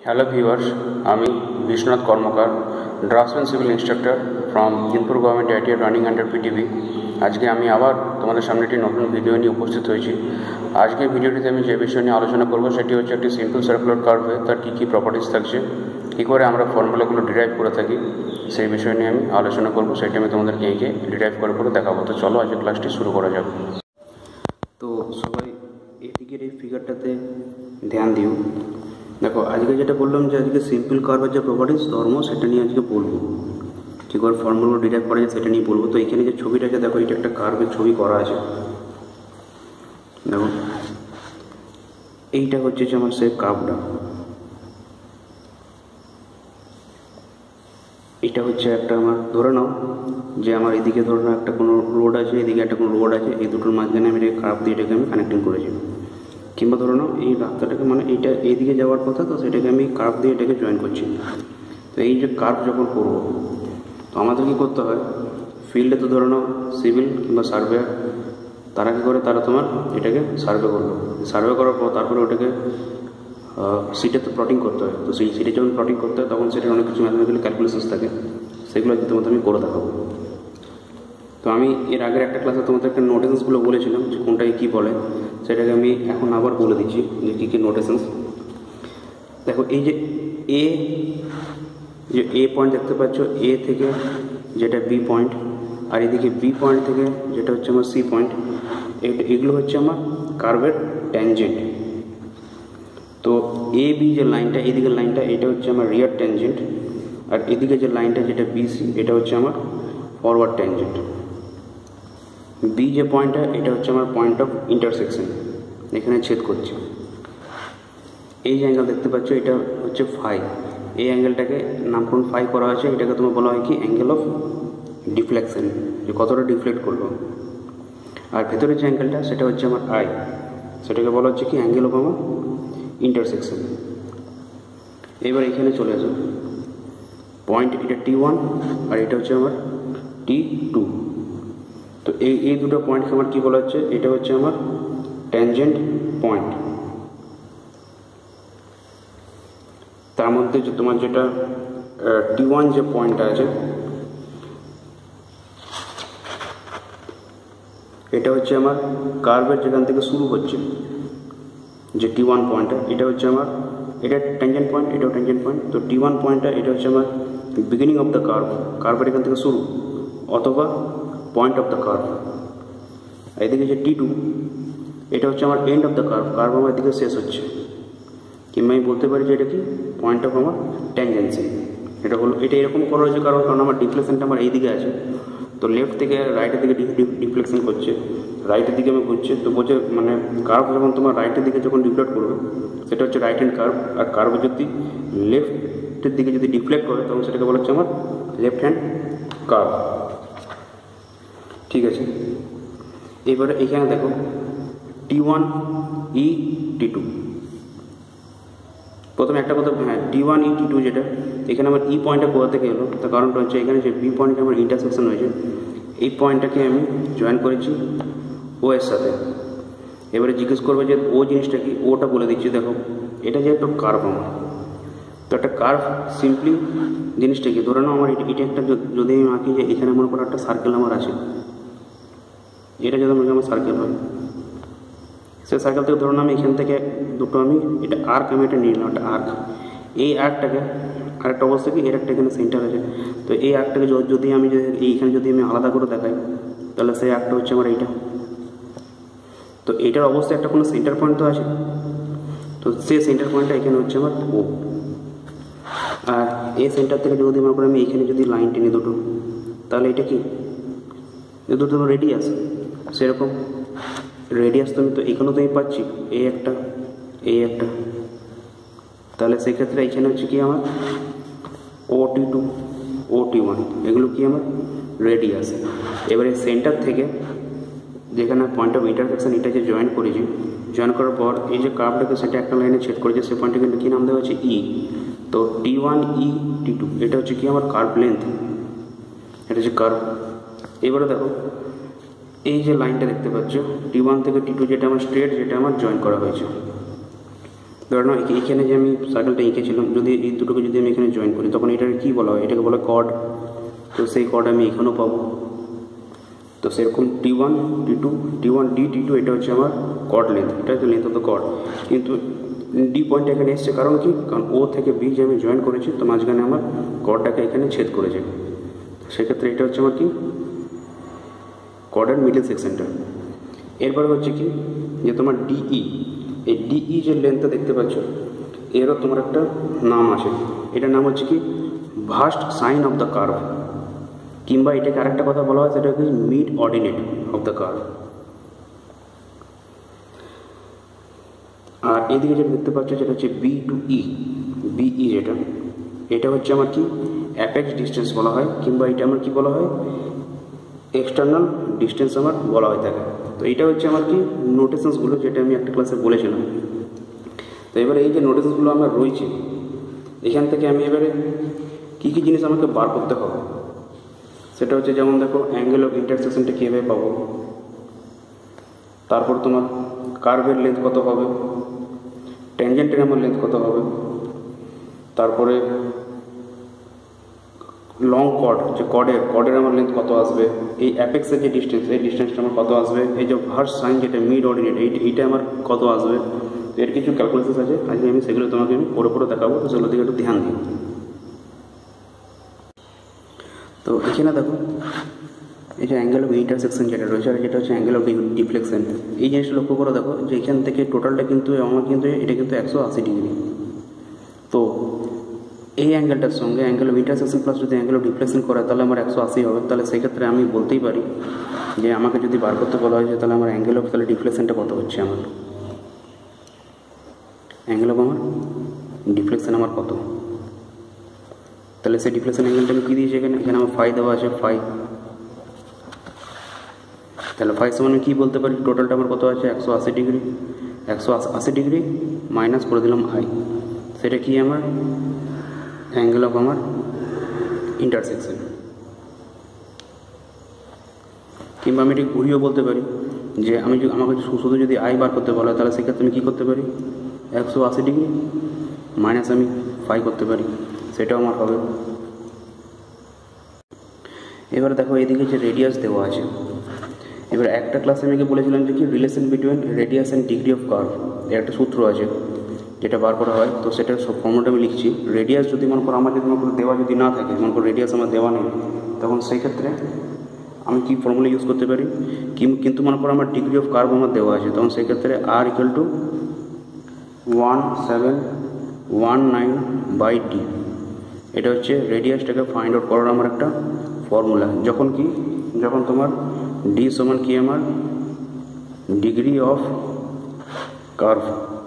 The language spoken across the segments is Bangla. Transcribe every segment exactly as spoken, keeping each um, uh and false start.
হ্যালো ভিউয়ার্স, আমি Biswanath Karmakar, draughtsman civil instructor from Jinpur government ITI running under PTV. আজকে আমি আবার তোমাদের সামনে একটি নতুন ভিডিও নিয়ে উপস্থিত হয়েছি। আজকের ভিডিওটিতে আমি যে বিষয় নিয়ে আলোচনা করব সেটি হচ্ছে একটি সিম্পল সার্কুলার কার্ভে তার কী কী প্রপার্টিস থাকছে, কী করে আমরা ফর্মুলাগুলো ডিরাইভ করে থাকি, সেই বিষয় নিয়ে আমি আলোচনা করব। সেটি আমি তোমাদেরকে এঁকে ডিরাইভ করে করে দেখাবো। তো চলো আজকে ক্লাসটি শুরু করা যাবে। তো সবাই এদিকের এই ফিগারটাতে ধ্যান দিও। দেখো, আজকে যেটা বললাম যে আজকে সিম্পল কার্ভের যে প্রপার্টিস ধর্ম সেটা নিয়ে আজকে বলবো, কী করে ফর্মুলা ডিরাইভ করা যায় সেটা নিয়ে বলবো। তো এখানে যে ছবিটা আছে দেখো, এটা একটা কার্ভের ছবি করা আছে। দেখো, এইটা হচ্ছে যে আমার সেই কার্ভটা, এটা হচ্ছে একটা আমার ধরে নাও যে আমার এদিকে ধরে নাও একটা কোনো রোড আছে, এদিকে একটা কোনো রোড আছে, এই দুটোর মাঝখানে আমি এটাকে কার্ভ দিয়ে এটাকে আমি কানেক্টিং করেছি। কিংবা ধরে নাও এই রাস্তাটাকে মানে এইটা এইদিকে যাওয়ার কথা, তো সেটাকে আমি কার্ভ দিয়ে এটাকে জয়েন করছি। তো এই যে কার্ভ যখন করবো তো আমাদের কী করতে হয়, ফিল্ডে তো ধরে নাও সিভিল কিংবা সার্ভেয়ার, তারা কী করে, তারা তোমার এটাকে সার্ভে করলো, সার্ভে করার পর তারপরে ওটাকে সিটে তো প্লটিং করতে হয়। তো সেই সিটে যখন প্লটিং করতে হয় তখন সেটার অনেক কিছু ম্যাথমেটিক্যাল ক্যালকুলেশনস থাকে, সেগুলো আজকে তোমাদের আমি করে দেখাবো। তো আমি এর আগের একটা ক্লাসে তোমাদের একটা নোটেশনসগুলো বলেছিলাম যে কোনটাকে কী বলে, সেটাকে আমি এখন আবার বলে দিচ্ছি যে কী কী নোটেশনস। দেখো, এই যে এ যে এ পয়েন্ট দেখতে পাচ্ছ, এ থেকে যেটা বি পয়েন্ট, আর এদিকে বি পয়েন্ট থেকে যেটা হচ্ছে আমার সি পয়েন্ট, এগুলো হচ্ছে আমার কার্ভের ট্যানজেন্ট। তো এ বি যে লাইনটা, এদিকে লাইনটা এটা হচ্ছে আমার রিয়ার ট্যানজেন্ট, আর এদিকে যে লাইনটা যেটা বিসি এটা হচ্ছে আমার ফরওয়ার্ড ট্যানজেন্ট। বি যে পয়েন্টটা এটা হচ্ছে আমার পয়েন্ট অফ ইন্টারসেকশন, এখানে ছেদ করছে। এই যে অ্যাঙ্গেল দেখতে পাচ্ছ এটা হচ্ছে ফাই, এই অ্যাঙ্গেলটাকে নামকরণ ফাই করা হয়েছে, এটাকে তোমার বলা হয় কি অ্যাঙ্গেল অফ ডিফ্লেকশন, যে কতটা ডিফ্লেক্ট করলো। আর ভেতরে যে অ্যাঙ্গেলটা সেটা হচ্ছে আমার আই, সেটাকে বলা হচ্ছে কি অ্যাঙ্গেল অফ আমার ইন্টারসেকশন। এবার এখানে চলে আসো, পয়েন্ট এটা টি ওয়ান আর এটা হচ্ছে আমার টি টু। তো এই এই দুটো পয়েন্টকে আমার কী বলা হচ্ছে, এটা হচ্ছে আমার ট্যানজেন্ট পয়েন্ট। তার মধ্যে যে তোমার যেটা টি ওয়ান যে পয়েন্টটা আছে এটা হচ্ছে আমার কার্ভের যেখান থেকে শুরু হচ্ছে যে টি ওয়ান পয়েন্টটা, এটা হচ্ছে আমার এটা ট্যানজেন্ট পয়েন্ট, এটাও ট্যানজেন্ট পয়েন্ট। তো টি ওয়ান পয়েন্টটা এটা হচ্ছে আমার বিগিনিং অফ দ্য কার্ভ, কার্ভের এখান থেকে শুরু অথবা পয়েন্ট অফ দ্য কার্ভ। এদিকে যে টি টু এটা হচ্ছে আমার end of the curve, curve আমার এদিকে শেষ হচ্ছে। কিংবা আমি বলতে পারি যে এটা কি পয়েন্ট অফ আমার ট্যানজেন্সি। এটা হলো এটা এরকম করা হয়েছে কারণ কারণ আমার ডিফ্লেকশনটা আমার এই দিকে আছে, তো লেফট থেকে রাইটের দিকে ডিফ্লেকশন করছে, রাইটের দিকে আমি ঘুরছে। তো বলছে মানে কার্ভ যখন তোমার রাইটের দিকে যখন ডিফ্লেক্ট করবে সেটা হচ্ছে রাইট হ্যান্ড কার্ভ, আর কার্ভ যদি লেফটের দিকে যদি ডিফ্লেক্ট করে তখন সেটাকে বলা হচ্ছে আমার লেফট হ্যান্ড কার্ভ। ঠিক আছে, এবারে এখানে দেখো টি ওয়ান ই টি টু। প্রথমে একটা কথা, হ্যাঁ টি ওয়ান ই টি টু যেটা এখানে আমার ই পয়েন্টটা কোথা থেকে এলো, তার কারণটা হচ্ছে এখানে যে বি পয়েন্টে আমার ইন্টারসেকশন হয়েছে, এই পয়েন্টটাকে আমি জয়েন করেছি ও এর সাথে। এবারে জিজ্ঞেস করবে যে ও জিনিসটা কি, ওটা বলে দিচ্ছি। দেখো, এটা যে একটা কার্ভ আমার, তো একটা কার্ভ সিম্পলি জিনিসটা কি, ধরে নাও আমার এটা একটা যদি আমি আঁকি যে এখানে মনে করো একটা সার্কেল আমার আছে, এটা যদি মনে আমার সার্কেল হয়, সে সার্কেল থেকে ধরুন আমি এখান থেকে দুটো আমি এটা আর্ক আমি এটা নিয়ে নিলাম, একটা আর্ক। এই আর্কটাকে আরেকটা অবস্থা কি, এর একটা এখানে সেন্টার আছে, তো এই আর্কটাকে যদি আমি এইখানে যদি আমি আলাদা করে দেখাই তাহলে সেই আর্কটা হচ্ছে আমার এইটা। তো এইটার অবস্থায় একটা কোনো সেন্টার পয়েন্ট তো আছে, তো সেই সেন্টার পয়েন্টটা এখানে হচ্ছে আমার ও। আর এই সেন্টার থেকে যদি মনে করি আমি এইখানে যদি লাইন টেনে দুটো, তাহলে এটা কি দুটো রেডিয়াস, সেরকম রেডিয়াস তুমি তো এখানেও তো আমি পাচ্ছি এই একটা এই একটা, তাহলে সেক্ষেত্রে এখানে হচ্ছে কি আমার O T two O T one, এগুলো কি আমার রেডিয়াস। এবারে সেন্টার থেকে যেখানে পয়েন্ট অফ ইন্টারসেকশন এটা যে জয়েন করেছি, জয়েন করার পর এই যে কার্ভটাকে সেটা একটা লাইনে ছেদ করেছে, সে পয়েন্টে কিন্তু কী নাম দেওয়া হচ্ছে ই। তো টি ওয়ান ই টি টু এটা হচ্ছে কি আমার কার্ভ লেন্থ, এটা হচ্ছে কার্ভ। এবারে দেখো এই যে লাইনটা দেখতে পাচ্ছ টি ওয়ান থেকে টি টু, যেটা আমার স্ট্রেট, যেটা আমার জয়েন করা হয়েছে, ধরে নাও এইখানে যে আমি সার্কেলটা এঁকেছিলাম, যদি এই দুটোকে যদি আমি এখানে জয়েন করি তখন এটাকে কী বলা হয়? এটাকে বলা কর্ড। তো সেই কর্ড আমি এখানেও পাবো। তো সেরকম T one T two T one D T two এটা হচ্ছে আমার কর্ড লেন্থ, এটা হচ্ছে লেন্থ অফ দ্য কর্ড। কিন্তু ডি পয়েন্ট এখানে এসছে কারণ কি? কারণ ও থেকে বি যে আমি জয়েন করেছি, তো মাঝখানে আমার কর্ডটাকে এখানে ছেদ করেছে, সেক্ষেত্রে এটা হচ্ছে আমার কি কর্ডের মিডল সেকশনটা। এরপর হচ্ছে কি যে তোমার ডিই, এই ডিই যে লেন্থটা দেখতে পাচ্ছ এরও তোমার একটা নাম আছে, এটার নাম হচ্ছে কি versed sine of the curve, কিংবা এটাকে আরেকটা কথা বলা হয় সেটা হচ্ছে mid ordinate of the curve. আর এদিকে যেটা দেখতে পাচ্ছ যেটা হচ্ছে বি টু ই, বিই যেটা এটা হচ্ছে আমার কি অ্যাপেক্স ডিস্টেন্স বলা হয়, কিংবা এটা আমার কি বলা হয় এক্সটার্নাল ডিস্টেন্স আমার বলা হয় থাকে। তো এইটা হচ্ছে আমার কি নোটেশনসগুলো যেটা আমি একটা ক্লাসে বলেছিলাম। তো এবারে এই যে নোটেশনসগুলো আমার রয়েছে এখান থেকে আমি এবারে কী কী জিনিস আমাকে বার করতে হবে সেটা হচ্ছে, যেমন দেখো অ্যাঙ্গেল অফ ইন্টারসেকশনটা কীভাবে পাবো, তারপর তোমার কার্ভের লেন্থ কত হবে, ট্যানজেন্টের আমার লেন্থ কত হবে, তারপরে লং কর্ড যে কর্ডের কর্ডের আমার লেন্থ কত আসবে, এই অ্যাপেক্সের যে ডিস্টেন্স এই ডিস্টেন্সটা আমার কত আসবে, এই যে ভার্স সাইন যেটা মিড অর্ডিনেট এই এইটা আমার কত আসবে। এর কিছু ক্যালকুলেশন আছে, আজকে আমি সেগুলো তোমাকে আমি পরে পরে দেখাবো, তো সেগুলো দিকে একটু ধ্যান দিই। তো এখানে দেখো এই যে অ্যাঙ্গেল অফ ইন্টারসেকশন যেটা রয়েছে আর যেটা হচ্ছে অ্যাঙ্গেল অফ ডিফ্লেকশন, এই জিনিসটা লক্ষ্য করে দেখো যে এখান থেকে টোটালটা কিন্তু আমার কিন্তু এটা কিন্তু একশো আশি ডিগ্রি। তো এই অ্যাঙ্গেলটার সঙ্গে অ্যাঙ্গেল অফ ইন্টারসেকশন প্লাস যদি অ্যাঙ্গেল অফ ডিফ্লেকশন করে তাহলে আমার একশো আশি হবে। তাহলে সেক্ষেত্রে আমি বলতেই পারি যে আমাকে যদি বার করতে বলা হয়েছে তাহলে আমার অ্যাঙ্গেল অফ তাহলে ডিফ্লেকশনটা কত হচ্ছে, আমার অ্যাঙ্গেল অফ আমার ডিফ্লেকশন আমার কত, তাহলে সেই ডিফ্লেকশন অ্যাঙ্গেলটা আমি কী দিয়েছি এখানে, এখানে আমার ফাই দেওয়া আছে ফাই। তাহলে ফাই সমান আমি কী বলতে পারি, টোটালটা আমার কত আছে একশো আশি ডিগ্রি, একশো আশি ডিগ্রি মাইনাস করে দিলাম আই, সেটা কি আমার অ্যাঙ্গেল অফ আমার ইন্টারসেকশন। কিংবা আমি এটি ঘুরিয়েও বলতে পারি যে আমি যদি আমাকে শুধু যদি আই বার করতে বলা হয় তাহলে সেক্ষেত্রে আমি কী করতে পারি একশো আশি ডিগ্রি মাইনাস আমি ফাই করতে পারি, সেটাও আমার হবে। এবার দেখো এদিকে যে রেডিয়াস দেওয়া আছে, এবার একটা ক্লাসে আমি বলেছিলাম যে কি relation between radius and degree of curve এর একটা সূত্র আছে যেটা বার করা হয়। তো সেটার সব ফর্মুলাটা আমি লিখছি। রেডিয়াস যদি মনে করো আমার যদি মনে করো দেওয়া যদি না থাকে, মনে করো রেডিয়াস আমার দেওয়া নেই, তখন সেই ক্ষেত্রে আমি কি ফর্মুলা ইউজ করতে পারি, কিন্তু মনে করো আমার ডিগ্রি অফ কার্ভ আমার দেওয়া আছে, তখন সেই ক্ষেত্রে R equal to one seven one nine by D, এটা হচ্ছে রেডিয়াসটাকে ফাইন্ড আউট করার আমার একটা ফর্মুলা। যখন কি যখন তোমার ডি সমান কি আমার ডিগ্রি অফ কার্ভ,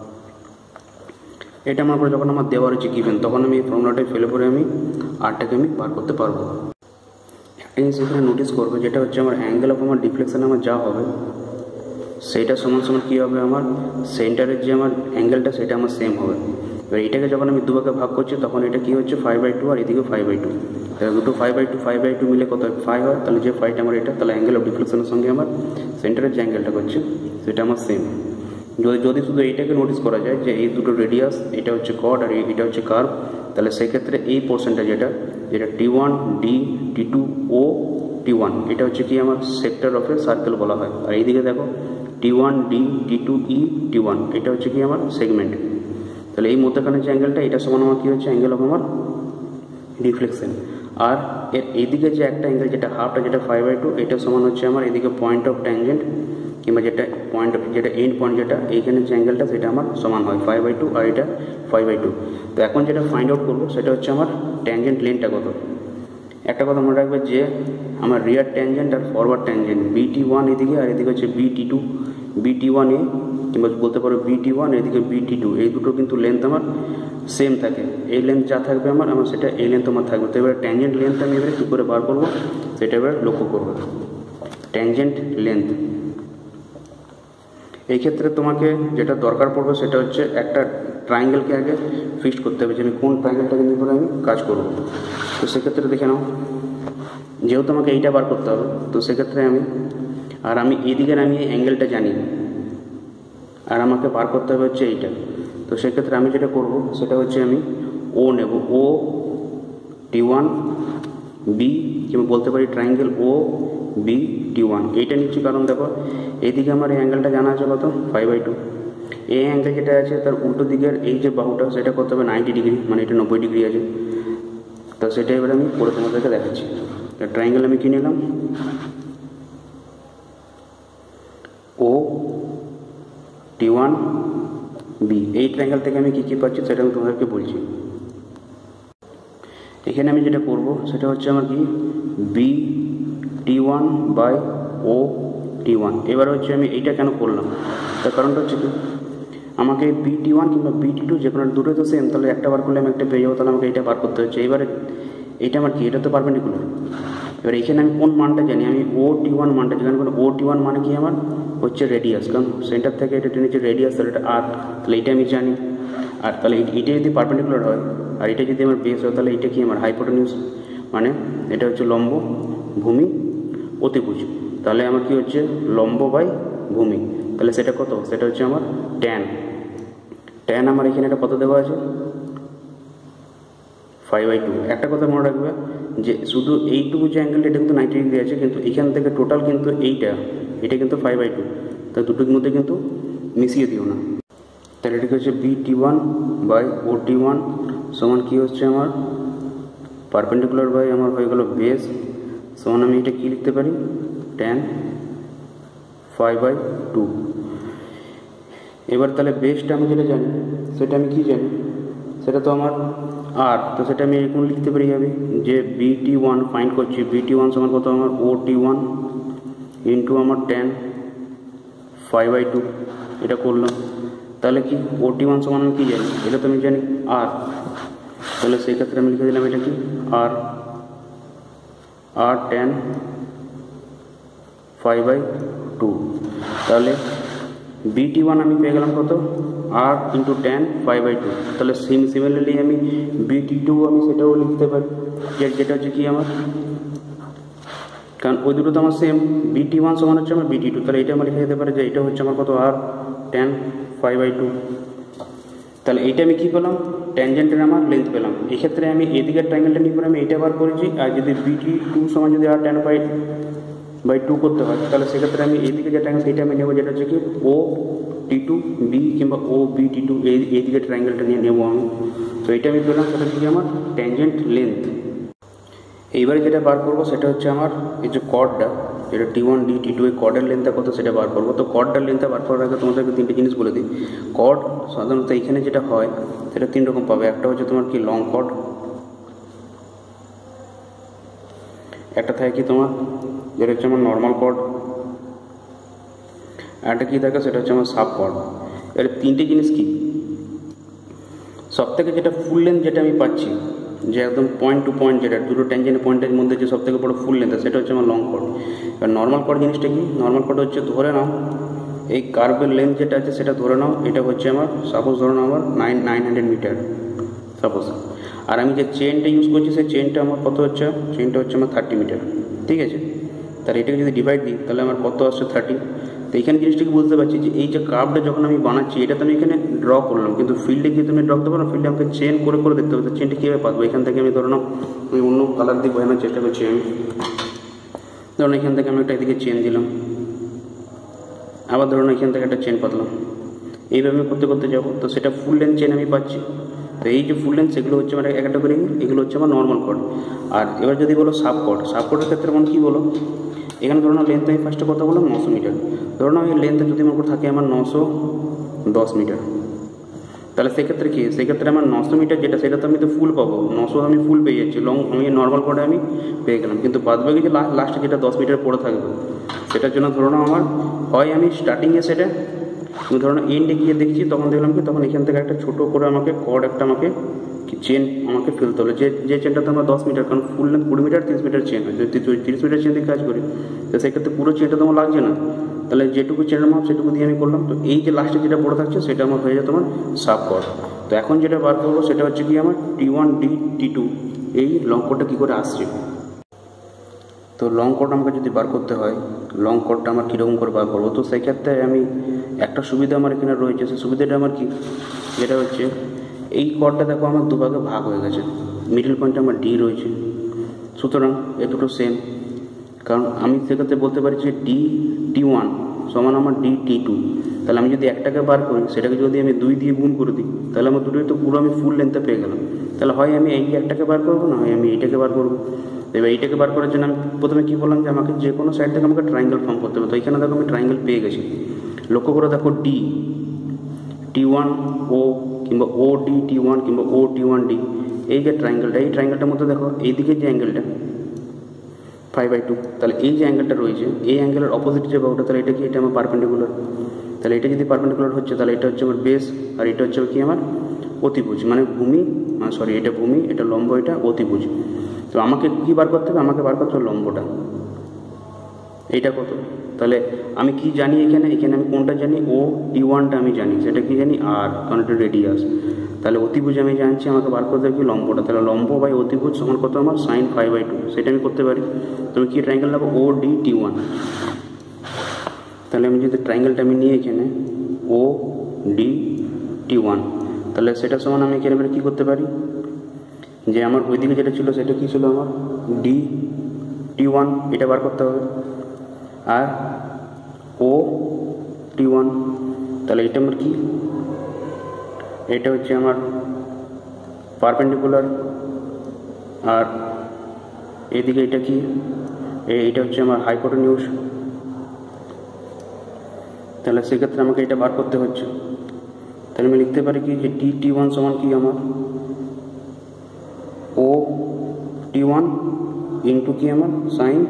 এটা মনে করো যখন আমার দেওয়া রয়েছে গিভেন, তখন আমি এই ফর্মুলাটাই ফেলে করে আমি আরটাকে আমি বার করতে পারবো। একটা জিনিস এখানে নোটিস করবো, যেটা হচ্ছে আমার অ্যাঙ্গেল অফ আমার ডিফ্লেকশন আমার যা হবে সেইটা সমান সমান কী হবে, আমার সেন্টারের যে আমার অ্যাঙ্গেলটা সেটা আমার সেম হবে। এবার এটাকে যখন আমি দুভাগে ভাগ করছি তখন এটা কী হচ্ছে ফাইভ বাই টু আর এদিকে ফাইভ বাই টু, তাহলে দুটো five by two five by two মিলে কত ফাইভ হয়, তাহলে যে ফাইভটা আমার এটা, তাহলে অ্যাঙ্গেল অফ ডিফ্লেকশনের সঙ্গে আমার সেন্টারের যে অ্যাঙ্গেলটা করছে সেটা আমার সেম। যদি যদি শুধু এইটাকে নোটিস করা যায় যে এই দুটো রেডিয়াস এটা হচ্ছে কর্ড আর এটা হচ্ছে কার্ভ, তাহলে সেক্ষেত্রে এই পোর্শনটা যেটা যেটা T one D T two O T one এটা হচ্ছে কি আমার সেক্টর অফ এ সার্কেল বলা হয়। আর এইদিকে দেখো T one D T two E T one এটা হচ্ছে কি আমার সেগমেন্ট। তাহলে এই মধ্যখানে যে অ্যাঙ্গেলটা এটা সমান আমার কী হচ্ছে অ্যাঙ্গেল অফ আমার রিফ্লেকশন। আর এর এইদিকে যে একটা অ্যাঙ্গেল যেটা হাফটা যেটা ফাইভ বাই টু এটা সমান হচ্ছে আমার এদিকে পয়েন্ট অফ ট্যানজেন্ট, কিংবা যেটা পয়েন্ট যেটা এন্ড পয়েন্ট যেটা এইখানে যে অ্যাঙ্গেলটা সেটা আমার সমান হয় ফাইভ বাই টু আর এটা ফাইভ বাই টু। তো এখন যেটা ফাইন্ড আউট করবো সেটা হচ্ছে আমার ট্যানজেন্ট লেন্থটা কত। একটা কথা মনে রাখবে যে আমার রিয়ার ট্যানজেন্ট আর ফরওয়ার্ড ট্যানজেন্ট বিটি ওয়ান এদিকে আর এদিকে হচ্ছে বিটি টু, বিটি ওয়ান এ কিংবা বলতে পারো বিটি ওয়ান এদিকে বিটি টু, এই দুটো কিন্তু লেন্থ আমার সেম থাকে। এই লেন্থ যা থাকবে আমার আমার সেটা এই লেন্থ আমার থাকবে। তো এবারে ট্যানজেন্ট লেন্থ আমি এবারে কী করে বার করবো সেটা এবার লক্ষ্য করবো। ট্যানজেন্ট লেন্থ এই ক্ষেত্রে তোমাকে যেটা দরকার পড়বে সেটা হচ্ছে একটা ট্রায়াঙ্গেলকে আগে ফিক্সড করতে হবে যে আমি কোন ট্রায়াঙ্গেলটাকে নিয়ে করে আমি কাজ করব। তো সেক্ষেত্রে দেখে নাও যেহেতু আমাকে এইটা বার করতে হবে, তো সেক্ষেত্রে আমি আর আমি এইদিকে আমি এই অ্যাঙ্গেলটা জানি আর আমাকে বার করতে হবে হচ্ছে এইটা। তো সেক্ষেত্রে আমি যেটা করব সেটা হচ্ছে আমি ও নেব, ও টি ওয়ান বি, কিংবা বলতে পারি triangle O B T one. এইটা নিচ্ছি কারণ দেখো এইদিকে আমার এই অ্যাঙ্গেলটা জানা আছে কত, ফাইভ বাই টু। এই অ্যাঙ্গেল যেটা আছে তার উল্টো দিকের এই যে বাহুটা সেটা করতে হবে নাইনটি ডিগ্রি, মানে এটা নব্বই ডিগ্রি আছে। তো সেটা এবার আমি করে তোমাদেরকে দেখাচ্ছি। ট্রায়াঙ্গেল আমি কি নিলাম, ও টি ওয়ান বি। এই ট্রায়াঙ্গেল থেকে আমি কী কী পাচ্ছি সেটা আমি তোমাদেরকে বলছি। এখানে আমি যেটা করব সেটা হচ্ছে আমার কি B T one by O T one. এবার হচ্ছে আমি এইটা কেন করলাম, তার কারণটা হচ্ছে কি আমাকে বি টি ওয়ান কিংবা বি টি টু যে কোনো দুটো তো সেম, তাহলে একটা বার করলে আমি একটা পেয়ে যাবো, তাহলে আমাকে এইটা বার করতে হচ্ছে। এবারে এইটা আমার কি, এটা তো পারপেন্ডিকুলার। এবার এখানে আমি কোন মানটা জানি, আমি ও টি ওয়ান মানটা জানি। কারণ ও টি ওয়ান মানে কি আমার হচ্ছে রেডিয়াস, কারণ সেন্টার থেকে এটা টেনেছে রেডিয়াস, তাহলে এটা আর, তাহলে এইটা আমি জানি। আর তাহলে এটা যদি পারপেন্ডিকুলার হয় আর এটা যদি আমার বেস হয়, তাহলে এটা কি আমার হাইপোটেনিউস, মানে এটা হচ্ছে লম্ব ভূমি অতিভুজ। তাহলে আমার কি হচ্ছে লম্ব বাই ভূমি, তাহলে সেটা কত, সেটা হচ্ছে আমার ট্যান। ট্যান আমার এখানে এটা কত দেওয়া আছে, ফাইভ বাই টু। একটা কথা মনে রাখবে যে শুধু এইটুকু যে অ্যাঙ্গেলটা এটা কিন্তু নাইনটি ডিগ্রি আছে, কিন্তু এখান থেকে টোটাল কিন্তু এইটা এটা কিন্তু ফাইভ বাই টু, তা দুটোর মধ্যে কিন্তু মিশিয়ে দিও না। তাহলে এটাকে হচ্ছে B T one by O T one সমান কী হচ্ছে আমার পারপেন্ডিকুলার বাই আমার হয়ে গেল বেস সমান আমি এটা কী লিখতে পারি, ট্যান ফাইভ বাই টু। এবার তাহলে বেসটা আমি যেটা জানি সেটা আমি কী জানি, সেটা তো আমার আর, তো সেটা আমি এরকম লিখতে পারি যাবে যে বি টি ওয়ান ফাইন্ড করছি, বি টি ওয়ান সমান কত আমার ও টি ওয়ান ইন্টু আমার ট্যান ফাইভ বাই টু। এটা করলাম, তাহলে কি ও টি ওয়ান সমান আমি কী জানি, এটা তো আমি জানি আর, তাহলে সেই ক্ষেত্রে আমি লিখে দিলাম এটা কি R, R tan five by two. তাহলে বি টি ওয়ান আমি পেয়ে গেলাম কত, R into tan five by two. তাহলে সিম সিমিলারলি আমি বি টি টু আমি সেটাও লিখতে পারি, যেটা হচ্ছে কি আমার, কারণ ওই দুটো তো আমার সেম, বি টি ওয়ান সমান হচ্ছে আমার বি টি টু। তাহলে এটা আমার লিখে যেতে পারে যে এটা হচ্ছে আমার কত R tan five by two. তাহলে এইটা আমি কী পেলাম, ট্যানজেন্টের আমার লেন্থ পেলাম। এক্ষেত্রে আমি এদিকের ট্রায়াঙ্গেলটা নিয়ে পরে আমি এইটা বার করেছি, আর যদি বি টি টু সমান যদি R tan five by two করতে হয়, তাহলে সেক্ষেত্রে আমি এইদিকে যে ট্রায়াঙ্গেল সেইটা আমি নেবো, যেটা হচ্ছে কি ও টি টু বি কিংবা ও বি টি টু, এই এইদিকে ট্রায়াঙ্গেলটা নিয়ে নেবো আমি। তো এইটা আমি পেলাম, সেটা হচ্ছে কি আমার ট্যানজেন্ট লেন্থ। এইবারে যেটা বার করবো সেটা হচ্ছে আমার এই যে কর্ডটা, যেটা T one D T two এই কর্ডের লেন্থটা কত সেটা বার করবো। তো কর্ডটার লেন্থটা বার করার আগে তোমাদেরকে তিনটে জিনিস বলে দিই। কর্ড সাধারণত এখানে যেটা হয় সেটা তিন রকম পাবে। একটা হচ্ছে তোমার কি লং কর্ড, একটা থাকে কি তোমার যেটা হচ্ছে আমার নর্মাল কর্ড, আর একটা কী থাকে সেটা হচ্ছে আমার সাব কর্ড। এর তিনটে জিনিস কি, সব থেকে যেটা ফুল লেন্থ যেটা আমি পাচ্ছি, যে একদম পয়েন্ট টু পয়েন্ট, যেটা দুটো ট্যানজেন্ট পয়েন্টের মধ্যে যে সব থেকে বড় ফুল লেন্থ, সেটা হচ্ছে আমার লং কর্ড। এবার নর্মাল কর্ড জিনিসটা কি, নর্মাল কর্ড হচ্ছে ধরে নাও এই কার্ভের লেন্থ যেটা আছে সেটা ধরে নাও, এটা হচ্ছে আমার সাপোজ ধরে নাও আমার nine nine hundred metre suppose, আর আমি যে চেনটা ইউজ করছি সেই চেনটা আমার কত হচ্ছে, চেনটা হচ্ছে আমার থার্টি মিটার, ঠিক আছে। তাহলে এটাকে যদি ডিভাইড দিই তাহলে আমার কত আসছে থার্টি। তো এইখানে জিনিসটাকে বুঝতে পারছি যে এই যে কার্ভটা যখন আমি বানাচ্ছি এটা তো আমি এখানে ড্র করলাম, কিন্তু ফিল্ডে গিয়ে তুমি ড্র করতে পারো, ফিল্ডে আমাকে চেন করে করে দেখতে হবে। তো চেনটা কীভাবে পাবো, এখান থেকে আমি ধরে নাও আমি অন্য কালার দিয়ে বোঝানোর চেষ্টা করছি। আমি ধরুন এখান থেকে আমি একটা এদিকে চেন দিলাম, আবার ধরুন এখান থেকে একটা চেন পাতলাম, এইভাবে আমি করতে করতে যাবো। তো সেটা ফুল লেন্থ চেন আমি পাচ্ছি। তো এই যে ফুল লেন্থ সেগুলো হচ্ছে আমার একটা করে, এগুলো হচ্ছে আমার নর্মাল কর্ড। আর এবার যদি বলো সাব কর্ড, সাব কর্ডের ক্ষেত্রে মানে কী বলো, এখানে ধরুন লেন্থ আমি ফার্স্টে কথা বললাম নশো মিটার, ধরুন আমি লেন্থ যদি আমার উপর থাকে আমার নশো দশ মিটার, তাহলে সেক্ষেত্রে কী, সেক্ষেত্রে আমার নশো মিটার যেটা সেটা তো আমি তো ফুল পাবো, নশো আমি ফুল পেয়ে যাচ্ছি, লং আমি নর্মাল কর্ডে আমি পেয়ে গেলাম। কিন্তু বাদবাকি যে লাস্টে যেটা দশ মিটার পড়ে থাকবে সেটার জন্য ধরুন আমার হয় আমি স্টার্টিংয়ে সেটা ধরুন এন্ডে গিয়ে দেখছি, তখন দেখলাম কি তখন এখান থেকে একটা ছোটো করে আমাকে কর্ড একটা আমাকে চেন আমাকে ফেলতে হলো, যে যে চেনটাতে আমরা দশ মিটার, কারণ ফুল লেন্থ কুড়ি মিটার তিরিশ মিটার চেন হয়, যদি তিরিশ মিটার চেন দিয়ে কাজ করি তো সেক্ষেত্রে পুরো চেনটা তো আমার লাগছে না, তাহলে যেটুকু চেনের মাপ সেটুকু দিয়ে আমি করলাম। তো এই যে লাস্টে যেটা পড়ে থাকছে সেটা আমার হয়ে যায় তোমার সাব কর্ড। তো এখন যেটা বার করবো সেটা হচ্ছে কি আমার T one D T two এই লং কর্ডটা কী করে আসছে। তো লং কট আমাকে যদি বার করতে হয়, লং কটটা আমার কীরকম করে বার করবো, তো সেই ক্ষেত্রে আমি একটা সুবিধা আমার এখানে রয়েছে। সেই সুবিধাটা আমার কি, যেটা হচ্ছে এই কটটা দেখো আমার দুভাগে ভাগ হয়ে গেছে, মিডল পয়েন্টে আমার ডি রয়েছে, সুতরাং এ দুটো সেম। কারণ আমি সেক্ষেত্রে বলতে পারি যে ডি টি ওয়ান সমান আমার ডি টি টু। তাহলে আমি যদি একটাকে বার করি, সেটাকে যদি আমি দুই দিয়ে গুণ করে দিই, তাহলে আমার দুটোই তো পুরো আমি ফুল লেন্থে পেয়ে গেলাম। তাহলে হয় আমি এই একটাকে বার করবো, না হয় আমি এইটাকে বার করবো। এবার এইটাকে বার করার জন্য আমি প্রথমে কী বললাম যে আমাকে যে কোনো সাইড থেকে আমাকে ট্রায়াঙ্গেল ফর্ম করতে হবে। তো এখানে দেখো আমি ট্রায়াঙ্গেল পেয়ে গেছি। লক্ষ্য করে দেখো ডি টি ওয়ান ও কিংবা ও ডি টি ওয়ান কিংবা ও টি ওয়ান ডি, এই যে ট্রায়াঙ্গেলটা, এই ট্রায়াঙ্গেলটার মধ্যে দেখো এইদিকে যে অ্যাঙ্গেলটা ফাইভ বাই টু, তাহলে এই যে অ্যাঙ্গেলটা রয়েছে এই অ্যাঙ্গেলের অপোজিট যে বাহুটা, তাহলে এটা কি, এটা আমার পারপেন্ডিকুলার। তাহলে এটা যদি পারপেন্ডিকুলার হচ্ছে, তাহলে এটা হচ্ছে আমার বেস, আর এটা হচ্ছে কি আমার অতিভুজ, মানে ভূমি, মানে সরি এটা ভূমি, এটা লম্ব, এটা অতিভুজ। তো আমাকে কী বার করতে হবে, আমাকে বার করতে হবে লম্বটা। এইটা কত, তাহলে আমি কি জানি এখানে, এখানে আমি কোনটা জানি, ও টি ওয়ানটা আমি জানি, সেটা কি জানি আর, কারণ এটা রেডিয়াস। তাহলে অতিভুজ আমি জানছি, আমাকে বার করতে হবে কি লম্বটা। তাহলে লম্ব বাই অতিভুজ সমান কত আমার সাইন ফাইভ বাই টু, সেটা আমি করতে পারি। তুমি কি ট্রায়াঙ্গেল নেবো, ও ডি টি ওয়ান। তাহলে আমি যদি ট্রায়াঙ্গেলটা আমি নিয়ে এখানে ও ডি টি ওয়ান, তাহলে সেটা সমান আমি এখানে কী করতে পারি, যে আমার ওইদিকে যেটা ছিল সেটা কী ছিল আমার ডি টি ওয়ান, এটা বার করতে হবে। আর ও টি ওয়ান, তাহলে এটা আমার কি, এটা হচ্ছে আমার পারপেন্ডিকুলার, আর এদিকে এটা কি, এইটা হচ্ছে আমার হাইপোটেনিউস। তাহলে সেক্ষেত্রে আমাকে এটা বার করতে হচ্ছে। তাহলে আমি লিখতে পারি কি যে ডি টি ওয়ান সমান কি আমার ও টি ওয়ান ইন্টু কি আমার সাইন,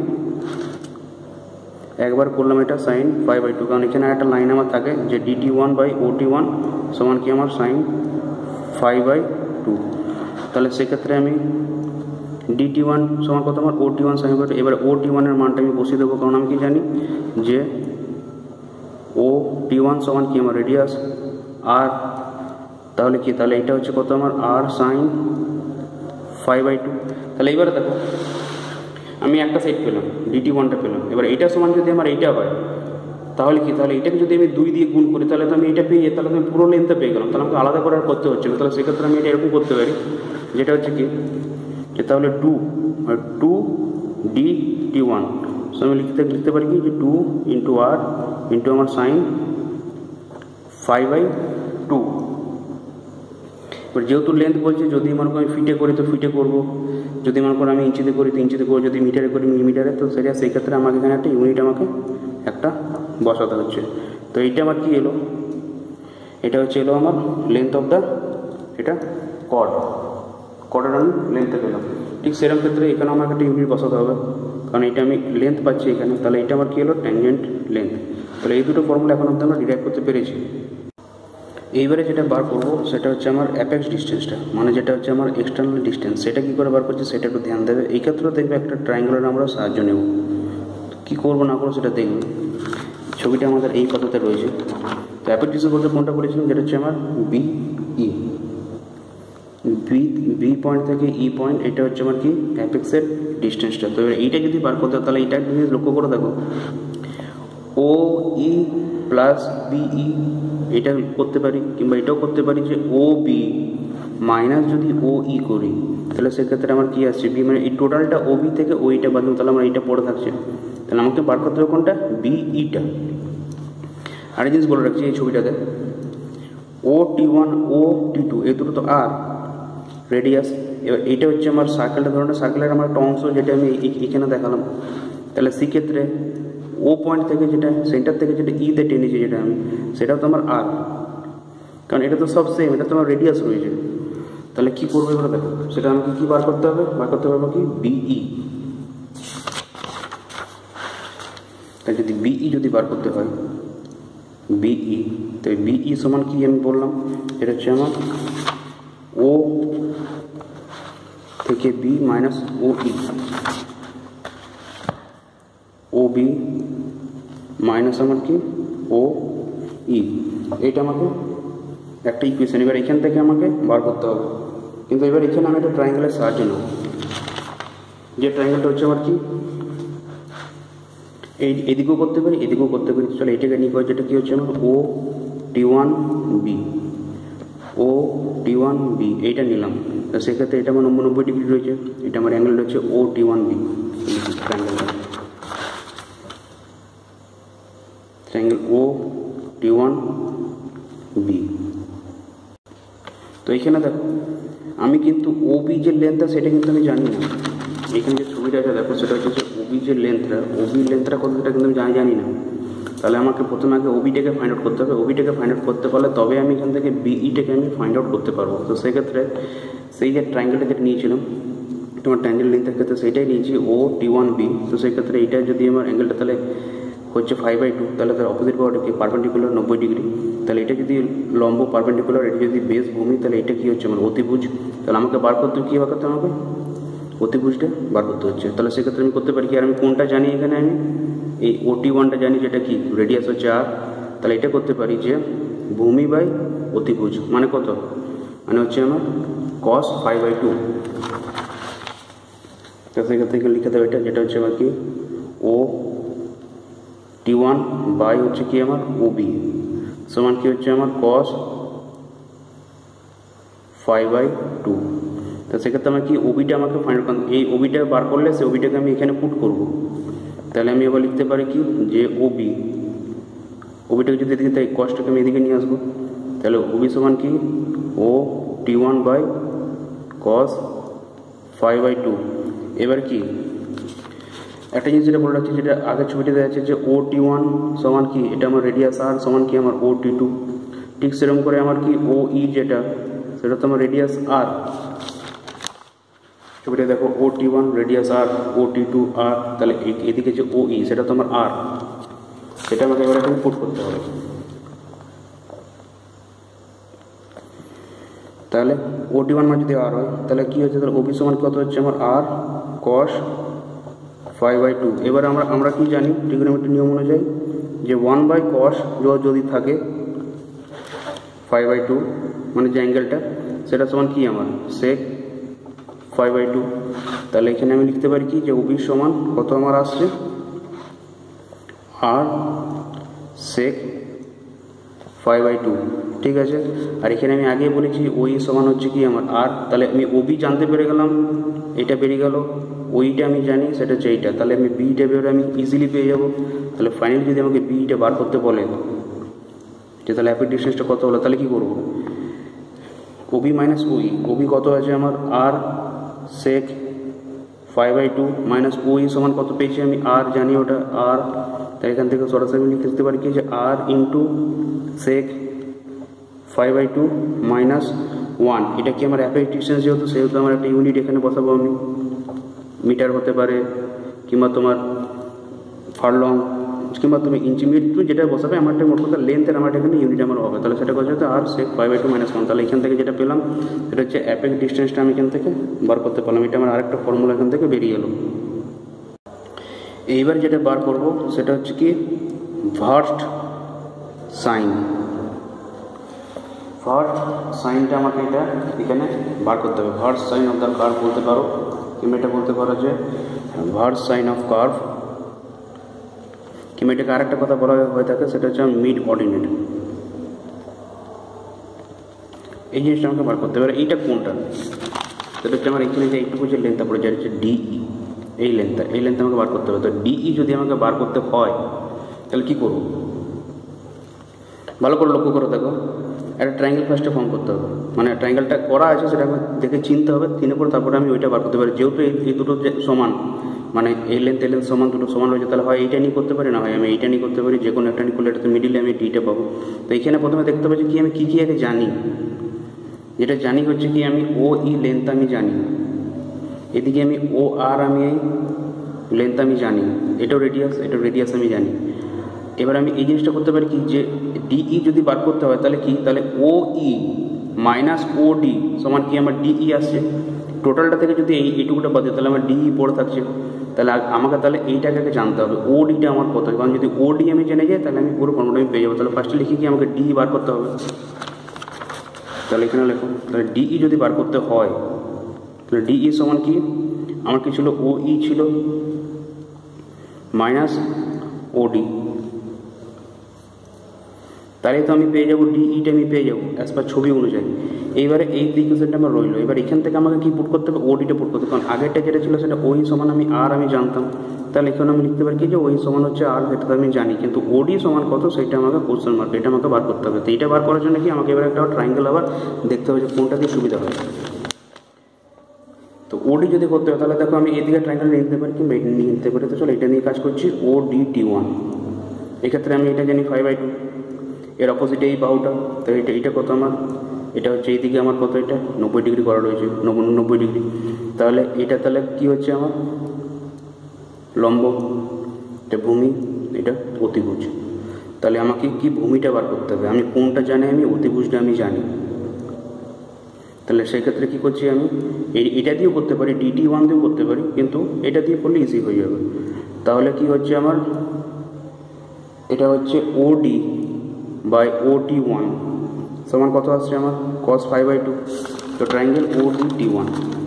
একবার করলাম এটা সাইন ফাইভ বাই টু, কারণ এখানে একটা লাইন আমার থাকে যে D T one by O T one সমান কি আমার সাইন ফাইভ বাই টু। তাহলে সেক্ষেত্রে আমি ডি টি ওয়ান সমান কত আমার O T one sine by two. এবার ও টি ওয়ানের মানটা আমি বসিয়ে দেবো, কারণ আমি কি জানি যে ও টি ওয়ান সমান কি আমার রেডিয়াস, আর তাহলে কি, তাহলে এটা হচ্ছে কত আমার r sine five by two. তাহলে এবারে দেখো আমি একটা সাইড পেলাম, ডিটি ওয়ানটা পেলাম। এবার এটা সমান যদি আমার এইটা হয়, তাহলে কি, তাহলে এটাকে যদি আমি দুই দিয়ে গুণ করি, তাহলে তো আমি এটা পেয়ে যাই, তাহলে আমি পুরো লেন্থটা পেয়ে গেলাম। তাহলে আমাকে আলাদা করে আর করতে হচ্ছে না। তাহলে সেক্ষেত্রে আমি এটা এরকম করতে পারি, যেটা হচ্ছে কি, যে তাহলে two two D T one, so আমি লিখতে লিখতে পারি কি যে টু ইন্টু আর ইন্টু আমার সাইন ফাইভ বাই টু। এবার যেহেতু লেন্থ বলছে, যদি মনে করি আমি ফিটে করি তো ফিটে করবো, যদি মনে করো আমি ইঞ্চিতে করি তো ইঞ্চিতে করবো, যদি মিটারে করি মিটারে, তো সেটা সেই ক্ষেত্রে আমাকে এখানে একটা ইউনিট আমাকে একটা বসাতে হচ্ছে। তো এইটা আমার কি এলো, এটা হচ্ছে এলো আমার লেন্থ অফ দ্য, এটা কর্ড, কর্ডের আমি লেন্থে পেলাম। ঠিক সেরকম ক্ষেত্রে এখানে আমাকে একটা ইউনিট বসাতে হবে, কারণ এটা আমি লেন্থ পাচ্ছি এখানে। তাহলে এটা আমার কী হলো, ট্যানজেন্ট লেন্থ। তাহলে এই দুটো ফর্মুলা এখন অব্দি আমরা ডিরাইভ করতে পেরেছি। এইবারে যেটা বার করবো সেটা হচ্ছে আমার অ্যাপেক্স ডিস্টেন্সটা, মানে যেটা হচ্ছে আমার এক্সটার্নাল ডিস্টেন্স। সেটা কী করে বার করছি সেটা একটু ধ্যান দেবে। এই ক্ষেত্রে দেখবে একটা ট্রায়াঙ্গুলার আমরা সাহায্য নেব, কী করবো না করবো সেটা দেখবে। ছবিটা আমাদের এই পদ্ধতিতে রয়েছে। তো অ্যাপেক্স ডিস্টেন্স বলতে কোনটা বলেছিলাম, যেটা হচ্ছে আমার B E, B B point থেকে ই পয়েন্ট, এটা হচ্ছে আমার কি অ্যাপেক্সের ডিস্টেন্সটা। তো এবার এইটা যদি বার করতে হয়, তাহলে এইটা একটা জিনিস লক্ষ্য করে দেখো, ও ই প্লাস বিই, এটা করতে পারি, কিংবা এটাও করতে পারি যে ও বি মাইনাস যদি ও ই করি, তাহলে সেক্ষেত্রে আমার কী আসছে, বি মানে এই টোটালটা ও বি থেকে ও ইটা বাদ, তাহলে আমার এইটা পড়ে থাকছে। তাহলে আমাকে বার করতে হবে কোনটা, বি ইটা। আরেক জিনিস বলে রাখছি, এই ছবিটাতে ও টি ওয়ান ও টি টু এই দুটো তো আর রেডিয়াস। এবার এইটা হচ্ছে আমার সার্কেলটা, ধরনের সার্কেলের আমার একটা অংশ, যেটা আমি এখানে দেখালাম। তাহলে সেক্ষেত্রে ও পয়েন্ট থেকে যেটা সেন্টার থেকে যেটা ইতে টেনেছি যেটা আমি, সেটাও তো আমার আর, কারণ এটা তো সব সেম, এটা তো আমার রেডিয়াস রয়েছে। তাহলে কী করবো এবার দেখো, সেটা আমাকে কী বার করতে হবে, বার করতে পারবো কি বিই। তাই যদি বিই যদি বার করতে হয়, বিই, তো বিই সমান কি আমি বললাম, এটা হচ্ছে আমার ও থেকে B minus O E, O B minus আমার কি ও ই, এইটা আমাকে একটা ইকুয়েশন। এবার এখান থেকে আমাকে বার করতে হবে, কিন্তু এবার এখানে আমি একটা ট্রায়াঙ্গেলের সাহায্য নেব, যে ট্রায়াঙ্গেলটা হচ্ছে আমার কি এই এদিকেও করতে পারি, এদিকেও করতে পারি। চলো এইটাকে নিয়ে করি, যেটা কী হচ্ছে আমার O T one B, O T one B এইটা নিলাম। তো সেক্ষেত্রে এটা আমার নব্বই ডিগ্রি রয়েছে, এটা আমার অ্যাঙ্গেল রয়েছে O T one B, triangle O T one B. তো এইখানে দেখো আমি কিন্তু ও বি যে লেন্থটা সেটা কিন্তু আমি জানি না। এখানে যে ছবিটা আছে দেখো, সেটা হচ্ছে যে ও বি যে লেন্থটা, ও বি লেন্থটা কত সেটা কিন্তু আমি জানি জানি না। তাহলে আমাকে প্রথমে আগে ওবিটাকে ফাইন্ড আউট করতে হবে। ওবিটাকে ফাইন্ড আউট করতে পারলে তবে আমি এখান থেকে বিইটাকে আমি ফাইন্ড আউট করতে পারবো। তো সেক্ষেত্রে সেই যে ট্রায়াঙ্গেলটা যেটা নিয়েছিলাম তোমার ট্রায়াঙ্গেল লেন্থের ক্ষেত্রে সেইটাই নিয়েছি ও টি ওয়ান বি। তো সেই ক্ষেত্রে এইটা যদি আমার অ্যাঙ্গেলটা তাহলে হচ্ছে ফাইভ বাই টু, তাহলে তার অপোজিট পাওয়াটা কি পারপেন্ডিকুলার নব্বই ডিগ্রি। তাহলে এটা যদি লম্ব পারপেন্ডিকুলার, এটা যদি বেস ভূমি, তাহলে এটা কী হচ্ছে আমার অতিভুজ। তাহলে আমাকে বার করতে কী বার করতে আমাকে অতিভুজটা বার করতে হচ্ছে। তাহলে সেক্ষেত্রে আমি করতে পারি কি, আর আমি কোনটা জানি এখানে, আমি এই ও টি ওয়ানটা জানি যেটা কি রেডিয়াস হচ্ছে আর। তাহলে এটা করতে পারি যে ভূমি বাই অতিভুজ মানে কত, মানে হচ্ছে আমার কস ফাইভ বাই টু। তো সেক্ষেত্রে লিখে দেবো এটা, যেটা হচ্ছে আমার কি ও টি ওয়ান বাই হচ্ছে কি আমার ও বি সমান কি হচ্ছে আমার কস ফাইভ বাই টু। তো সেক্ষেত্রে আমার কি ওবিটা আমাকে ফাইন্ড করতে, এই ওবিটা বার করলে সে ওবিটাকে আমি এখানে পুট করব। তাহলে আমি আবার লিখতে পারি কি যে ওবি, ওবিটাকে যদি এদিকে তাই কসটাকে আমি এদিকে নিয়ে আসবো। তাহলে ওবি সমান কি O T one by cos five by two. এবার কি একটা জিনিস যেটা বলে রাখছি, যেটা আগের ছবিতে দেখা যাচ্ছে যে ও টি ওয়ান সমান কি এটা আমার রেডিয়াস আর সমান কি আমার ও টি টু। ঠিক সেরকম করে আমার কি ও ই যেটা সেটা তো আমার রেডিয়াস আর। ছবিটা দেখো O T one radius r, O T two r, তাহলে এদিকে যে ও ই সেটা তো আমার আর, সেটা আমাকে এবার এখানে পুট করতে হবে। তাহলে ও টি ওয়ান মানে যদি আর হয় তাহলে কী হচ্ছে, তাহলে ওবি সমান কত হচ্ছে আমার r cos five by two. এবার আমরা আমরা কি জানি ট্রিগোনোমেট্রি নিয়ম অনুযায়ী যে ওয়ান বাই কস যদি থাকে ফাইভ বাই টু মানে যে অ্যাঙ্গেলটা সেটা সমান কি আমার সেক ফাইভ বাই টু। তাহলে এখানে আমি লিখতে পারি কি যে ওবি সমান কত আমার আসছে r sec five by two. ঠিক আছে, আর এখানে আমি আগে বলেছি ওই সমান হচ্ছে কি আমার আর। তাহলে আমি ওবি জানতে পেরে গেলাম, এটা বেরিয়ে গেল। ওইটা আমি জানি সেটা হচ্ছে এইটা, তাহলে আমি বিটা বেরোলে আমি ইজিলি পেয়ে যাবো। তাহলে ফাইনালি যদি আমাকে বিটা বার করতে বলে যে তাহলে অ্যাপিক ডিস্টেন্সটা কত হলো, তাহলে কী করবো ওবি মাইনাস ওই, ওবি কত আছে আমার r sec five by two minus ওই সমান কত পেয়েছি আমি আর জানি ওটা আর। তাই এখান থেকে সরাসরি আমি লিখতে পারি কি যে r into sec five by two minus one. এটা কি আমার অ্যাপিক ডিস্টেন্স যেহেতু সেহেতু আমার একটা ইউনিট এখানে বসাবো আমি, মিটার হতে পারে কিংবা তোমার ফারলং কিংবা তুমি ইঞ্চি মিট তুমি যেটা বসাবে আমার একটা মোট কথা লেন্থের আমার এখানে ইউনিট আমার হবে। তাহলে সেটা কথা হচ্ছে r sec five by two minus one. তাহলে এখান থেকে যেটা পেলাম সেটা হচ্ছে অ্যাপেক ডিস্টেন্সটা আমি এখান থেকে বার করতে পারলাম। এটা আমার আরেকটা ফর্মুলা এখান থেকে বেরিয়ে এলো। এইবার যেটা বার করব সেটা হচ্ছে কি ভার্স্ট সাইন। ভার্স্ট সাইনটা আমাকে এটা এখানে বার করতে হবে। Versed sine of the curve বলতে পারো কিংবা এটা বলতে পারো যে ভার্স্ট সাইন অফ কার্ভ, কিংবা এটাকে আরেকটা কথা বলা হয়ে থাকে সেটা হচ্ছে মিড অর্ডিনেট। এই জিনিসটা আমাকে বার করতে পারে। এইটা কোনটা সেটা হচ্ছে আমার এখানে যে এইটুকু যে লেন্থটা পড়ে যায় হচ্ছে ডিই, এই লেন্থটা এই লেন্থটা আমাকে বার করতে হবে। তো ডিই যদি আমাকে বার করতে হয় তাহলে কী করবো ভালো করে লক্ষ্য করে দেখো। একটা ট্রায়াঙ্গেল ফার্স্টে ফর্ম করতে হবে, মানে ট্রায়াঙ্গেলটা করা আছে সেটা আমাকে দেখে চিনতে হবে, চিনে পরে তারপরে আমি ওইটা বার করতে পারি। যেহেতু এই দুটো যে সমান মানে এই লেন্থ এই লেন্থ সমান দুটো সমান রয়েছে, তাহলে হয় এইটা নিয়ে করতে পারি না হয় আমি এইটা নিয়ে করতে পারি। যে কোনো একটা নিয়ে করলে এটাতে মিডিলে আমি ডিটা পাবো। তো এইখানে প্রথমে দেখতে পাচ্ছি কি আমি কী কী আগে জানি। যেটা জানি হচ্ছে কি আমি ও ই লেন্থ আমি জানি, এদিকে আমি ও আর আমি এই লেন্থ আমি জানি, এটাও রেডিয়াস এটাও রেডিয়াস আমি জানি। এবার আমি এই জিনিসটা করতে পারি কি যে ডিই যদি বার করতে হয় তাহলে কি তাহলে ও ই মাইনাস ও ডি সমান কি আমার ডিই আসছে। টোটালটা থেকে যদি এই এইটুকুটা বাদ দিই তাহলে আমার ডিই পড়ে থাকছে। তাহলে আমাকে তাহলে এইটাকে জানতে হবে ও ডিটা আমার কত, কারণ যদি ও ডি আমি জেনে যাই তাহলে আমি পুরো ফর্মুলা আমি পেয়ে যাবো। তাহলে ফার্স্টে লিখি কি আমাকে ডিই বার করতে হবে। তাহলে এখানে লেখো তাহলে ডিই যদি বার করতে হয় তাহলে ডিই সমান কি আমার কি ছিল ও ই ছিল মাইনাস ওডি, তাহলে তো আমি পেয়ে যাবো ডি ইটা আমি পেয়ে যাবো অ্যাজ পার ছবি অনুযায়ী। এইবারে এই ইকুয়েশনটা আমার রইলো, এবার এখান থেকে আমাকে কি পুট করতে হবে, ওডিটা পুট করতে হবে, কারণ আগেরটা যেটা ছিল সেটা ওই সমান আমি আর আমি জানতাম, তাহলে এখানে আমি লিখতে পারি কি যে ওই সমান হচ্ছে আর, সেটা তো আমি জানি, কিন্তু ওডি সমান কত সেটা আমাকে কোশ্চেন মার্ক, এটা আমাকে বার করতে হবে। তো এটা বার করার জন্য কি আমাকে এবার একটা ট্রায়াঙ্গেল আবার দেখতে হবে যে কোনটা দিয়ে সুবিধা হয়। তো ওডি যদি করতে হয় তাহলে দেখো আমি এদিকে ট্রায়াঙ্গেল নিয়ে নিতে পারি কিংবা এটা নিয়ে নিতে পারি। তো চলো এটা নিয়ে কাজ করছি, ও ডি টি ওয়ান, এক্ষেত্রে আমি এটা জানি ফাইভ বাই টু, এর অপোজিটে এই বাহুটা, তো এটা এটা কত আমার, এটা হচ্ছে এইদিকে আমার কত, এটা নব্বই ডিগ্রি করা রয়েছে, নব্বই ডিগ্রি, তাহলে এটা তাহলে কি হচ্ছে আমার লম্ব, এটা ভূমি, এটা অতিভুজ। তাহলে আমাকে কি ভূমিটা বার করতে হবে, আমি কোনটা জানি, আমি অতিভুজটা আমি জানি। তাহলে সেই ক্ষেত্রে কী করছি আমি, এটা দিয়েও করতে পারি, ডিটি ওয়ান দিয়েও করতে পারি, কিন্তু এটা দিয়ে করলে ইজি হয়ে যাবে। তাহলে কি হচ্ছে আমার, এটা হচ্ছে ওডি বাই ও টি ওয়ান সমান কত আসছে আমার, কস ফাইভ বাই টু। তো triangle O D T one,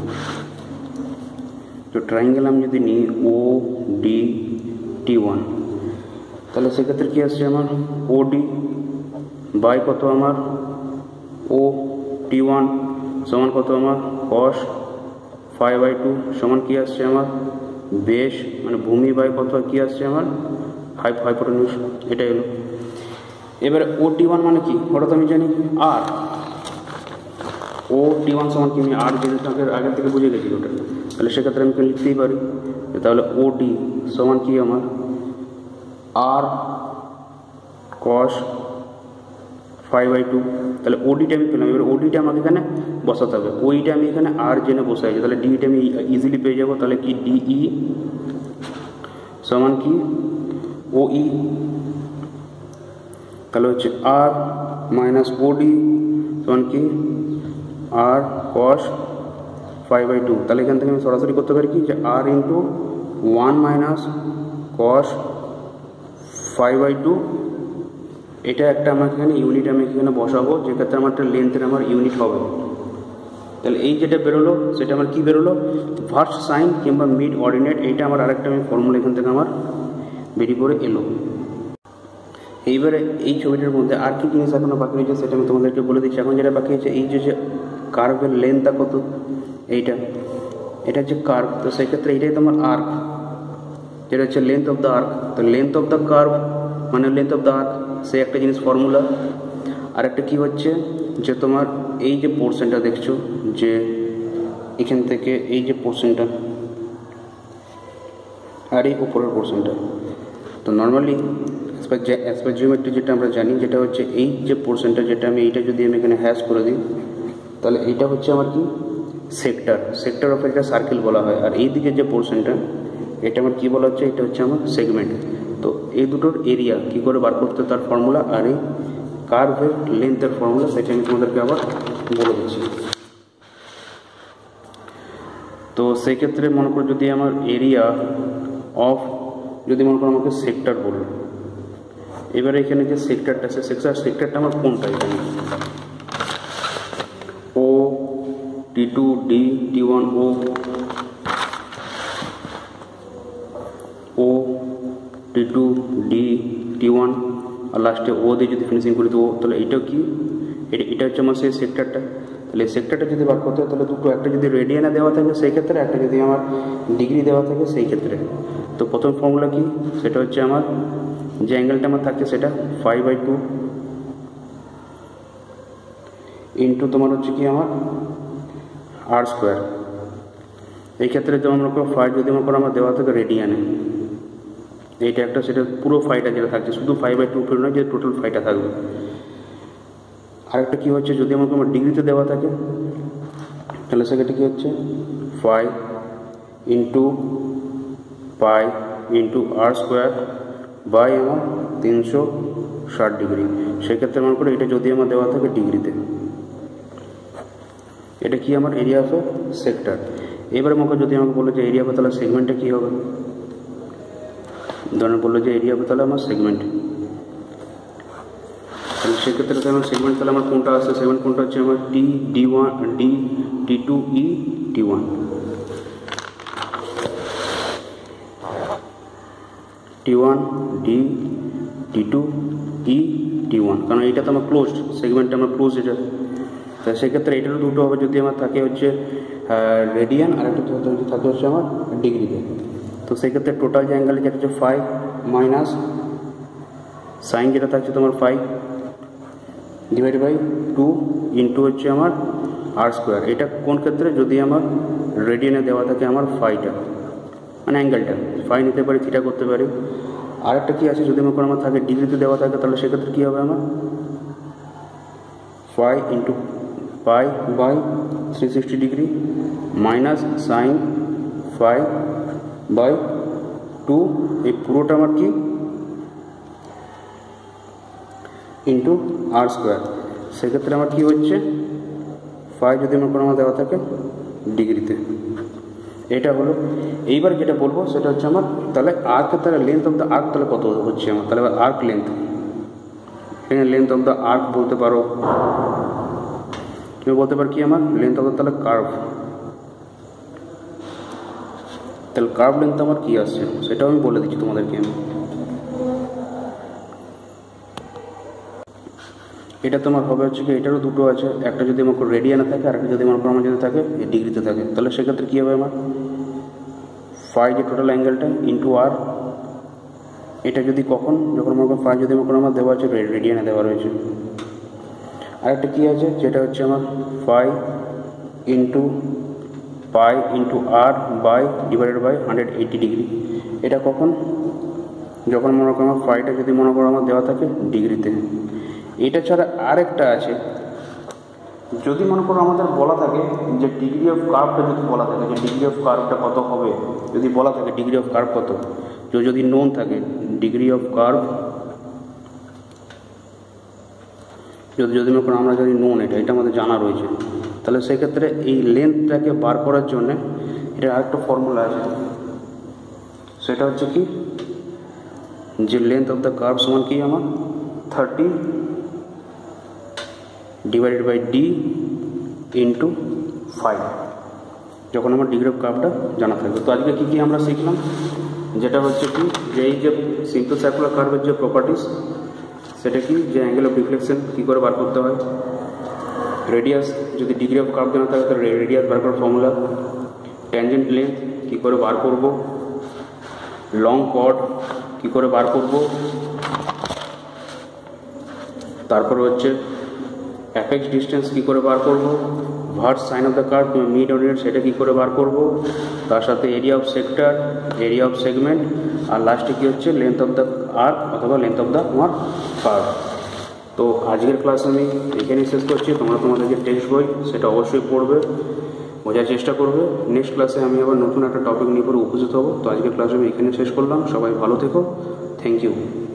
তো ট্রায়াঙ্গেল আমি যদি নিই ও ডি টি ওয়ান, তাহলে সেক্ষেত্রে কী আসছে আমার, ও ডি বাই কত আমার ও টি ওয়ান সমান কত আমার কস ফাইভ বাই টু সমান কী আসছে আমার বেশ, মানে ভূমি বাই কত কী আসছে আমার হাইপ হাইপোটেনিউস, এটা এলো। এবারে ও টি ওয়ান মানে কি, ওটা তো আমি জানি আর, ও টি ওয়ান সমান কি আমি আর জেনে আগের আগের থেকে বুঝে গেছি ওটা, তাহলে সেক্ষেত্রে আমি লিখতেই পারি, তাহলে ও ডি সমান কি আমার r cos five by two, তাহলে ওডিটা আমি পেলাম। এবার ওডিটা আমাকে এখানে বসাতে হবে, ওইটা আমি এখানে আর জেনে বসাইছি, তাহলে ডিটা আমি ইজিলি পেয়ে যাবো। তাহলে কি ডিই সমান কি ও ই, তাহলে হচ্ছে আর মাইনাস ওডি সমান কি r cos five by two. তাহলে এখান থেকে আমি সরাসরি করতে পারি কি যে r into one minus cos five by two, এটা একটা আমার এখানে ইউনিট আমি এখানে বসাবো, যেক্ষেত্রে আমার একটা লেন্থের আমার ইউনিট হবে। তাহলে এই যেটা বেরোলো সেটা আমার কী বেরোলো, ভার্স সাইন কিংবা মিড অর্ডিনেট, এইটা আমার আরেকটা আমি ফর্মুলা এখান থেকে আমার বেরিয়ে পড়ে এলো। এইবারে এই ছবিটার মধ্যে আর কি জিনিস এখনো বাকি রয়েছে সেটা আমি তোমাদেরকে বলে দিচ্ছি। এখন যেটা বাকি আছে এই যে যে কার্ভের লেন্থটা কত, এইটা এটা হচ্ছে কার্ভ, তো সেক্ষেত্রে এটাই তোমার আর্ক, যেটা হচ্ছে লেন্থ অফ দ্য আর্ক। তো লেন্থ অফ দ্য কার্ভ মানে লেন্থ অফ দ্য আর্ক, সে একটা জিনিস ফর্মুলা। আর একটা কী হচ্ছে যে তোমার এই যে পোর্শনটা দেখছো, যে এখান থেকে এই যে পোর্শনটা আর এই উপরের পোর্শনটা, তো নর্মালি অ্যাজ পার জিওমেট্রি যেটা আমরা জানি, যেটা হচ্ছে এই যে পোর্শনটা, যেটা আমি এইটা যদি আমি এখানে হ্যাশ করে দিই, তাহলে এইটা হচ্ছে আমার কি সেক্টর, সেক্টর অফ এটা সার্কেল বলা হয়। আর এই দিকে যে পোর্শনটা, এটা আমার কী বলা হচ্ছে, এটা হচ্ছে আমার সেগমেন্ট। তো এই দুটোর এরিয়া কী করে বার করতে তার ফর্মুলা, আর এই কার্ভের লেন্থের ফর্মুলা, সেটা আমি তোমাদেরকে আবার বলে দিচ্ছি। তো সেই ক্ষেত্রে মনে করো যদি আমার এরিয়া অফ, যদি মনে করো আমাকে সেক্টর বললো, এবারে এখানে যে সেক্টরটা আছে, সেক্টর সেক্টরটা আমার কোনটা, এখানে O T two D T one O O T two D T one, আর লাস্টে ও দিয়ে যদি ফিনিশিং করি তো ও, তাহলে এইটাও কি, এটা এটা হচ্ছে আমার সেই সেক্টরটা। তাহলে এই সেক্টরটা যদি বার করতে হয় তাহলে দুটো, একটা যদি রেডিয়ানে দেওয়া থাকে সেই ক্ষেত্রে, একটা যদি আমার ডিগ্রি দেওয়া থাকে সেই ক্ষেত্রে। তো প্রথম ফর্মুলা কি, সেটা হচ্ছে আমার যে অ্যাঙ্গেলটা আমার থাকে সেটা ফাইভ বাই টু ইন্টু তোমার হচ্ছে কি আমার আর স্কোয়ার। এই ক্ষেত্রে যেমন মনে করো ফাইভ যদি মনে করো আমার দেওয়া থাকে রেডিয়ানে, এইটা একটা, সেটা পুরো ফাইটা যেটা থাকছে, শুধু ফাইভ বাই টু ফিল নয়, যে টোটাল ফাইটা থাকবে। আরেকটা কী হচ্ছে, যদি আমাকে আমার ডিগ্রিতে দেওয়া থাকে তাহলে সেক্ষেত্রে কী হচ্ছে five into pi into r square by আমার তিনশো ষাট ডিগ্রি। সেক্ষেত্রে মনে করি এটা যদি আমার দেওয়া থাকে ডিগ্রিতে, এটা কি আমার এরিয়া অফ সেক্টর। এবারে মনে যদি আমাকে বললো যে এরিয়া অফ, তাহলে সেগমেন্টটা কী হবে, ধরনের বললো যে এরিয়া অফ তাহলে আমার সেগমেন্ট, তাহলে সেক্ষেত্রে তো আমার সেগমেন্ট, তাহলে আমার কোনটা আসছে, সেগমেন্ট কোনটা হচ্ছে আমার T D one D T two E T one. T one, D, T two, E, T one, কারণ এইটা তো আমার ক্লোজড সেগমেন্টটা, আমার ক্লোজ এটা। তা সেক্ষেত্রে এটারও দুটো হবে, যদি আমার থাকে হচ্ছে রেডিয়ান আর একটা যদি থাকে হচ্ছে আমার ডিগ্রিতে। তো সেক্ষেত্রে টোটাল যে অ্যাঙ্গেল যেটা হচ্ছে ফাইভ মাইনাস সাইন যেটা থাকছে তোমার five divide by two into হচ্ছে আমার আর স্কোয়ার। এটা কোন ক্ষেত্রে, যদি আমার রেডিয়ানে দেওয়া থাকে আমার ফাইটা মানে অ্যাঙ্গেলটা, ফাই নিতে পারি, থিটা করতে পারি। আরেকটা কী আছে, যদি মনে করো আমার থাকে ডিগ্রিতে দেওয়া থাকে, তাহলে সেক্ষেত্রে কী হবে আমার phi into pi by three sixty degree minus sine phi by two, এই পুরোটা আমার কি ইন্টু আর স্কোয়ার। সেক্ষেত্রে আমার কী হচ্ছে, ফাই যদি মনে করো আমার দেওয়া থাকে ডিগ্রিতে। এটা হলো। এইবার যেটা বলবো সেটা হচ্ছে আমার তাহলে আর্কের তাহলে লেন্থ অফ দ্য আর্ক তাহলে কত হচ্ছে আমার, তাহলে আর্ক লেন্থ, এখানে লেন্থ অফ দ্য আর্ক বলতে পারো, তুমি বলতে পারো কি আমার লেন্থ অফ দ্য তাহলে কার্ভ, তাহলে কার্ভ লেন্থ আমার কী আসছে সেটাও আমি বলে দিচ্ছি তোমাদেরকে আমি। এটা তোমার হবে হচ্ছে কি, এটারও দুটো আছে, একটা যদি আমার রেডিয়ানে থাকে আর একটা যদি মনে করো আমার যদি থাকে ডিগ্রিতে থাকে, তাহলে সেক্ষেত্রে কী হবে আমার ফাই যে টোটাল অ্যাঙ্গেলটা ইন্টু আর, এটা যদি কখন যখন মনে করো ফাই যদি মনে করো আমার দেওয়া আছে রেডিয়ানে দেওয়া রয়েছে। আরেকটা কী আছে যেটা হচ্ছে আমার phi into pi into r by divided by hundred eighty degree. এটা কখন, যখন মনে করো আমার ফাইটা যদি মনে করো আমার দেওয়া থাকে ডিগ্রিতে। এটা ছাড়া আরেকটা আছে, যদি মনে করো আমাদের বলা থাকে যে ডিগ্রি অফ কার্ভটা যদি বলা থাকে যে ডিগ্রি অফ কার্ভটা কত হবে, যদি বলা থাকে ডিগ্রি অফ কার্ভ কত, যদি নোন থাকে ডিগ্রি অফ কার্ভ, যদি যদি মনে করো আমরা যদি নোন এটা এটা আমাদের জানা রয়েছে, তাহলে সেক্ষেত্রে এই লেন্থটাকে বার করার জন্যে এটা আরেকটা ফর্মুলা আছে, সেটা হচ্ছে কি যে লেন্থ অফ দ্য কার্ভ সমান কি আমার thirty divided by D into five, যখন আমার ডিগ্রি অফ কার্ভটা জানা থাকবে। তো আজকে কী কী আমরা শিখলাম, যেটা হচ্ছে কি যে এই যে সিম্পল সার্কুলার কার্ভের যে প্রপার্টিস, সেটা কি যে অ্যাঙ্গেল অফ ডিফ্লেকশন কী করে বার করতে হয়, রেডিয়াস যদি ডিগ্রি অফ কার্ভ জানা থাকে তাহলে রেডিয়াস বার করার ফর্মুলা, ট্যানজেন্ট লেন্থ কী করে বার করব, লং কর্ড কী করে বার করব, তারপরে হচ্ছে অ্যাপেক্স ডিস্টেন্স কী করে বার করব, versed sine of the curve mid অনিয়ন সেটা কী করে বার করব, তার সাথে area of sector, area of segment, আর লাস্টে কী হচ্ছে লেন্থ অফ দ্য আর্ক অথবা লেন্থ অফ দ্য আমার কার্ভ। তো আজকের ক্লাস আমি এখানেই শেষ করছি। তোমরা তোমাদের যে টেক্সট বই সেটা অবশ্যই পড়বে, বোঝার চেষ্টা করবে। নেক্সট ক্লাসে আমি আবার নতুন একটা টপিক নিয়ে পরে উপস্থিত হবো। তো আজকের ক্লাস আমি এখানে শেষ করলাম। সবাই ভালো থেকো, থ্যাংক ইউ।